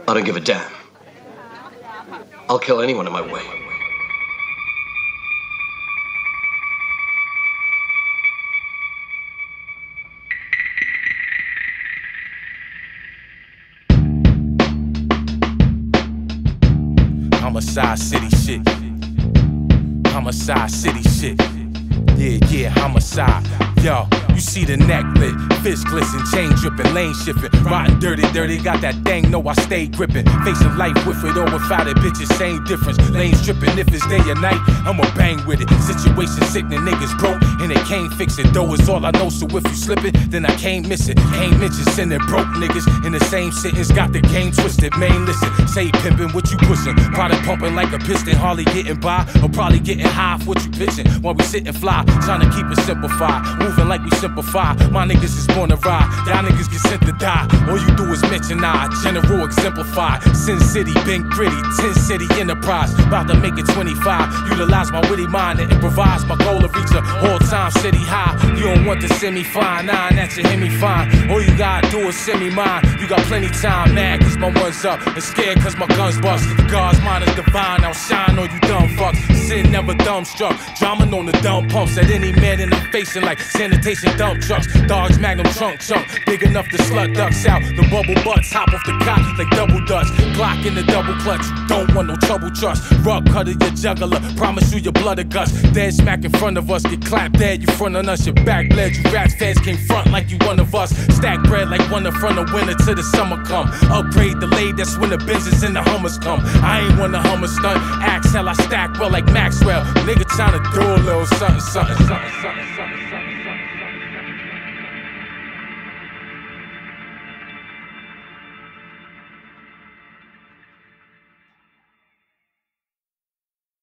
I don't give a damn. I'll kill anyone in my way. Homicide City shit. Homicide City shit. Yeah, homicide. Yo, you see the neck lit, fist glisten, chain dripping, lane shifting, rotten, dirty, got that thing, no I stay gripping, facing life with it or without it, bitches, same difference, lanes dripping, if it's day or night, I'ma bang with it, situation sickening, niggas broke, and they can't fix it, though is all I know, so if you slip it, then I can't miss it, ain't mention sending broke niggas, in the same sentence, got the game twisted, man, listen, say pimping, what you pushing, product pumping like a piston, hardly getting by, or probably getting high, what you pitching, while we sit and fly, trying to keep it simplified, moving like we simplify. My niggas is born to ride, y'all niggas get sent to die. All you do is mention I, general exemplify. Sin City, been gritty, 10 city enterprise. About to make it 25. Utilize my witty mind and improvise. My goal to reach a all-time city high. You don't want to send me fine, nah, that you hear me fine. All you gotta do is send me mine. You got plenty time, mad cause my one's up, and scared cause my gun's bust. God's mind is divine, I'll shine on you dumb fucks. Sin never dumbstruck, drama on the dumb pumps. At any man in the facing like sanitation dump trucks. Dodge Magnum trunk chunk, big enough to slut ducks out. The bubble butts hop off the cot like double dutch. Glock in the double clutch, you don't want no trouble trust. Rug cutter your juggler, promise you your blood or guts. Dead smack in front of us, get clapped dead, you front on us. Your back bled, you rats feds came front like you one of us. Stack bread like one in front of winter till the summer come. Upgrade delayed, that's when the Benzes and the Hummers come. I ain't want the Hummer stunt, Axel I stack well like Maxwell. Nigga tryna do a little something.